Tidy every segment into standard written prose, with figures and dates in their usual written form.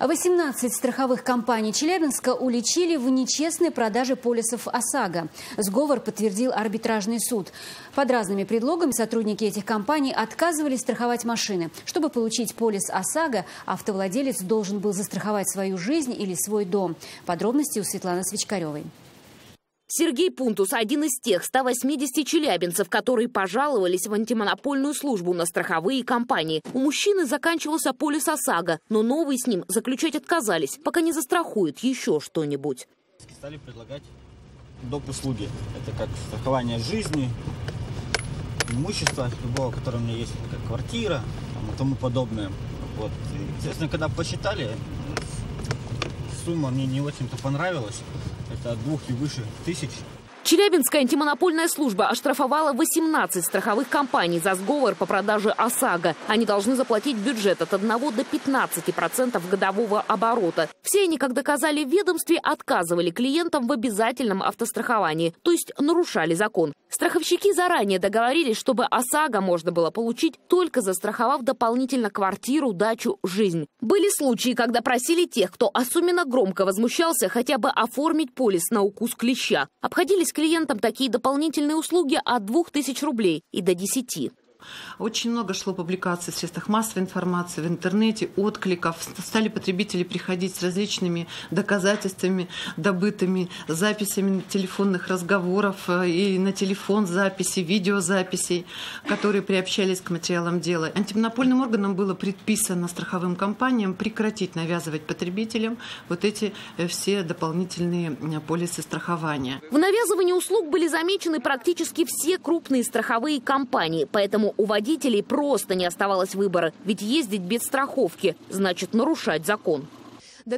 18 страховых компаний Челябинска уличили в нечестной продаже полисов ОСАГО. Сговор подтвердил арбитражный суд. Под разными предлогами сотрудники этих компаний отказывались страховать машины. Чтобы получить полис ОСАГО, автовладелец должен был застраховать свою жизнь или свой дом. Подробности у Светланы Свечкаревой. Сергей Пунтус – один из тех 180 челябинцев, которые пожаловались в антимонопольную службу на страховые компании. У мужчины заканчивался полис ОСАГО, но новый с ним заключать отказались, пока не застрахуют еще что-нибудь. Стали предлагать доп. Услуги. Это как страхование жизни, имущества любого, которое у меня есть, как квартира и тому подобное. Вот. И, естественно, когда посчитали, сумма мне не очень-то понравилась. Это от 2 и выше тысяч. Челябинская антимонопольная служба оштрафовала 18 страховых компаний за сговор по продаже ОСАГО. Они должны заплатить в бюджет от 1 до 15% годового оборота. Все они, как доказали в ведомстве, отказывали клиентам в обязательном автостраховании, то есть нарушали закон. Страховщики заранее договорились, чтобы ОСАГО можно было получить, только застраховав дополнительно квартиру, дачу, жизнь. Были случаи, когда просили тех, кто особенно громко возмущался, хотя бы оформить полис на укус клеща. Обходились клиентам такие дополнительные услуги от 2000 рублей и до 10. Очень много шло публикаций в средствах массовой информации, в интернете, откликов. Стали потребители приходить с различными доказательствами, добытыми записями телефонных разговоров и на телефон записи, видеозаписей, которые приобщались к материалам дела. Антимонопольным органам было предписано страховым компаниям прекратить навязывать потребителям вот эти все дополнительные полисы страхования. В навязывании услуг были замечены практически все крупные страховые компании, поэтому у водителей просто не оставалось выбора, ведь ездить без страховки значит нарушать закон. До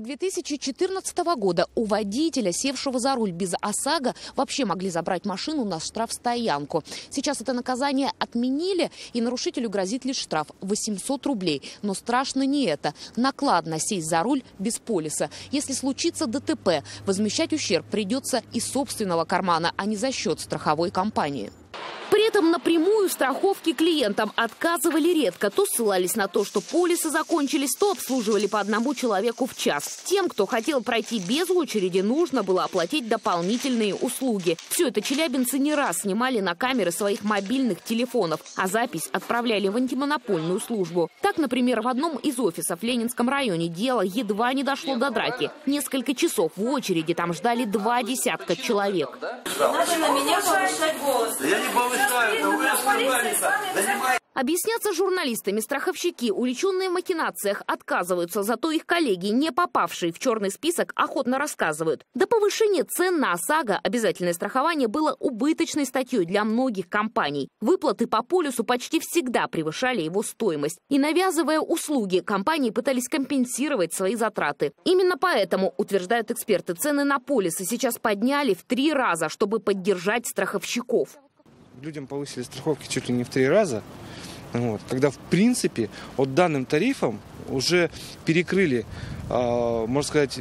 2014 года у водителя, севшего за руль без ОСАГО, вообще могли забрать машину на штрафстоянку. Сейчас это наказание отменили, и нарушителю грозит лишь штраф 800 рублей. Но страшно не это. Накладно сесть за руль без полиса. Если случится ДТП, возмещать ущерб придется из собственного кармана, а не за счет страховой компании. При этом напрямую страховки клиентам отказывали редко. То ссылались на то, что полисы закончились, то обслуживали по одному человеку в час. Тем, кто хотел пройти без очереди, нужно было оплатить дополнительные услуги. Все это челябинцы не раз снимали на камеры своих мобильных телефонов, а запись отправляли в антимонопольную службу. Так, например, в одном из офисов в Ленинском районе дело едва не дошло до драки. Несколько часов в очереди там ждали 20 человек. Надо на меня повышать голос. Я не повышаю, это вы оскорбляете. Объясняться журналистами страховщики, уличенные в махинациях, отказываются, зато их коллеги, не попавшие в черный список, охотно рассказывают. До повышения цен на ОСАГО обязательное страхование было убыточной статьей для многих компаний. Выплаты по полису почти всегда превышали его стоимость. И навязывая услуги, компании пытались компенсировать свои затраты. Именно поэтому, утверждают эксперты, цены на полисы сейчас подняли в 3 раза, чтобы поддержать страховщиков. Людям повысили страховки чуть ли не в 3 раза. Вот, когда, в принципе, от данным тарифам уже перекрыли, можно сказать,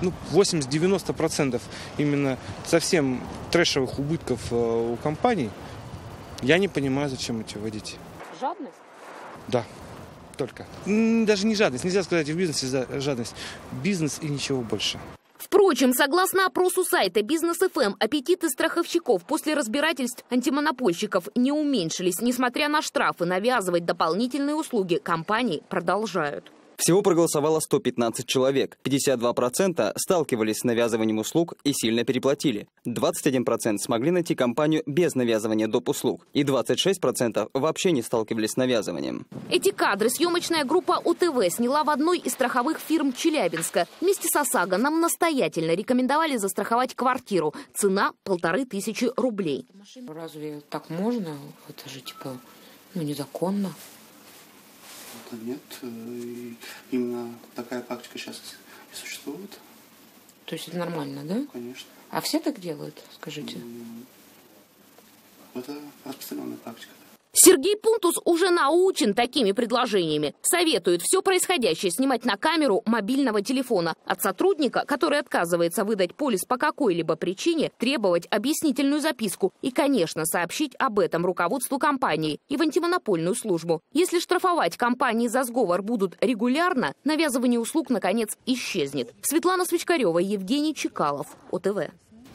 80-90% именно совсем трэшевых убытков у компаний, я не понимаю, зачем эти вводить. Жадность? Да, только. Даже не жадность, нельзя сказать в бизнесе жадность. Бизнес и ничего больше. Впрочем, согласно опросу сайта Бизнес.ФМ, аппетиты страховщиков после разбирательств антимонопольщиков не уменьшились. Несмотря на штрафы, навязывать дополнительные услуги компании продолжают. Всего проголосовало 115 человек. 52% сталкивались с навязыванием услуг и сильно переплатили. 21% смогли найти компанию без навязывания доп. Услуг. И 26% вообще не сталкивались с навязыванием. Эти кадры съемочная группа ОТВ сняла в одной из страховых фирм Челябинска. Вместе с ОСАГО нам настоятельно рекомендовали застраховать квартиру. Цена 1500 рублей. Разве так можно? Это же типа незаконно. Нет, именно такая практика сейчас и существует. То есть это нормально, да? Конечно. А все так делают, скажите? Это распространенная практика. Сергей Пунтус уже научен такими предложениями. Советует все происходящее снимать на камеру мобильного телефона. От сотрудника, который отказывается выдать полис по какой-либо причине, требовать объяснительную записку и, конечно, сообщить об этом руководству компании и в антимонопольную службу. Если штрафовать компании за сговор будут регулярно, навязывание услуг, наконец, исчезнет. Светлана Свичкарева, Евгений Чекалов, ОТВ.